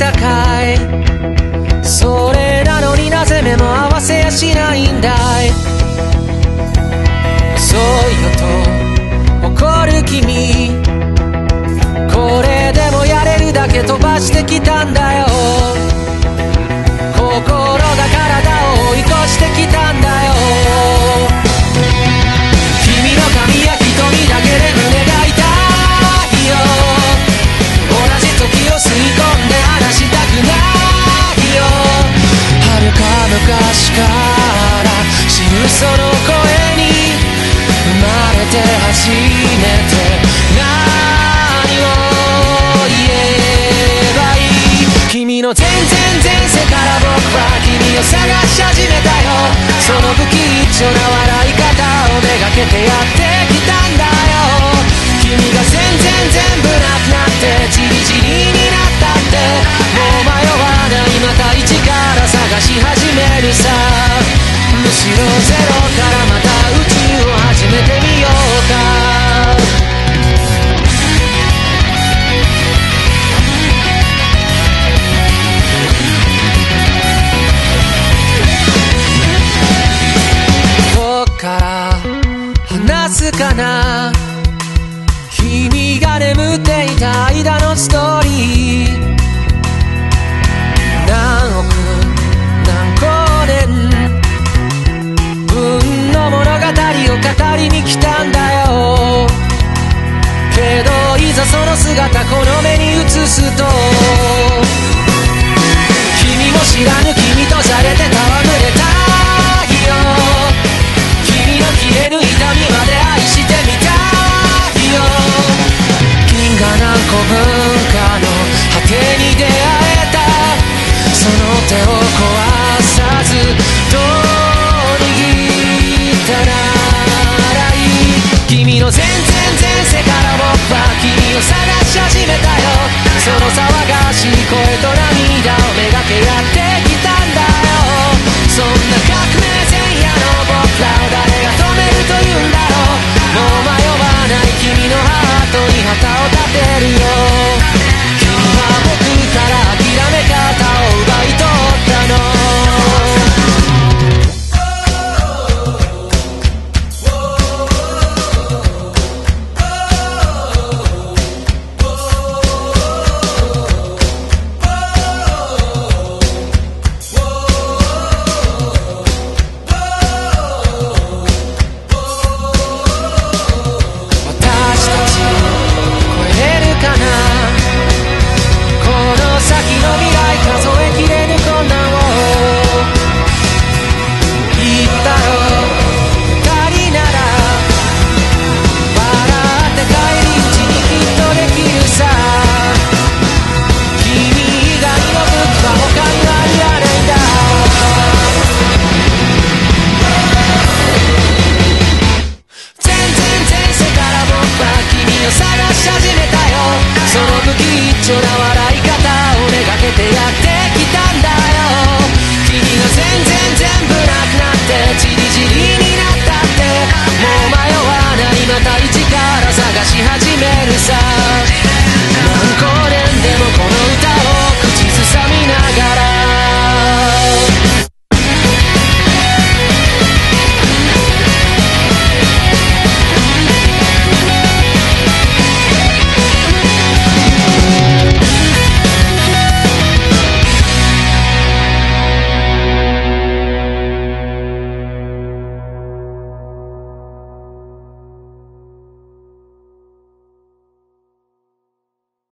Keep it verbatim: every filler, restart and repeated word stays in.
い。それなのになぜ目も合わせやしないんだい。遅いよと怒る君、これでもやれるだけ飛ばしてきたんだよ。心が体を追い越してきたんだよ。君の髪や瞳だけで胸が痛いよ。同じ時を吸い込んで話したくないよ。遥か昔から知るその声に生まれて初めて何を言えばいい。君の全然前世から僕は君を探し始めたよ。その不吉祥な